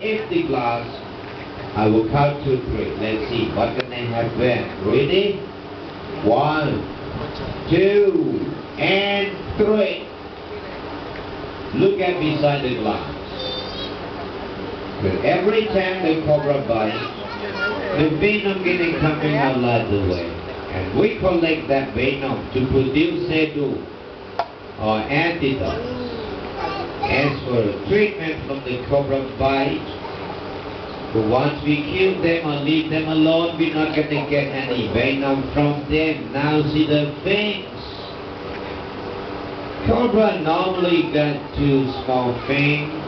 empty glass. I will count to 3. Let's see what can I have there. Ready? 1, 2, and 3. Look at beside the glass. But every time the cobra bites, the venom getting coming out like the way. And we collect that venom to produce sedu or antidote. As for treatment from the cobra bite, but once we kill them or leave them alone, we're not going to get any venom from them. Now see the fangs. Cobra normally got 2 small fangs.